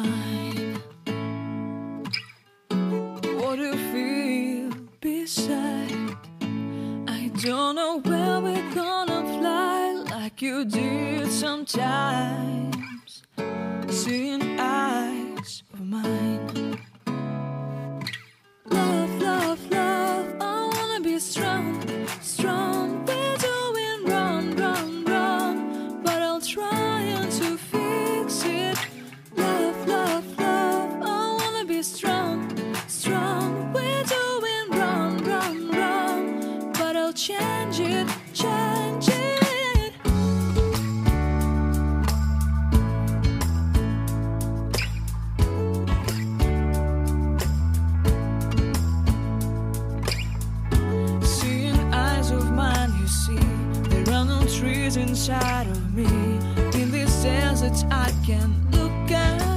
mine. What do you feel beside? I don't know where we're gonna fly like you did sometimes. Seeing eyes of mine. Love, love, love, I wanna be strong, strong. We're doing wrong, wrong, wrong, but I'll try to fix it. Love, love, love, I wanna be strong, strong. We're doing wrong, wrong, wrong, but I'll change it, change it. Trees inside of me. In these deserts I can look at